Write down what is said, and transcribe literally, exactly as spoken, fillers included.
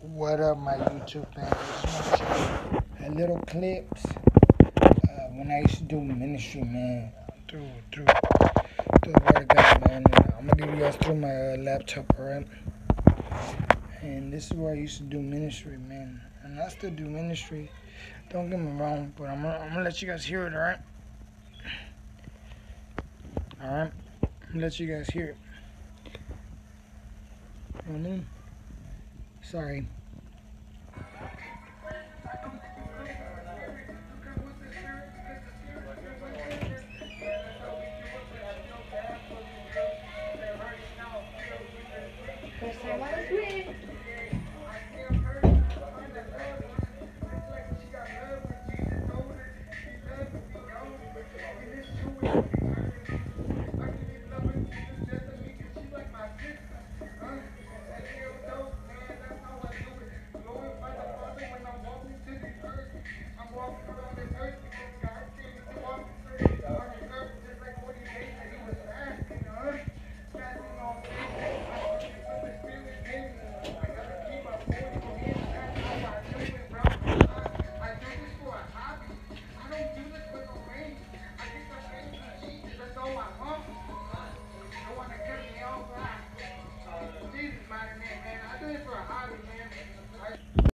What up, my YouTube fans? Just want to show little clips uh, when I used to do ministry, man. Through, through, through the word of God, man. I'm gonna give you guys through my uh, laptop, alright? And this is where I used to do ministry, man. And I still do ministry. Don't get me wrong, but I'm gonna, I'm gonna let you guys hear it, alright? Alright? I'm gonna let you guys hear it. You know what I mean? Sorry. First time I was with. I don't do this with no ring. I get the faith of Jesus. That's all I want.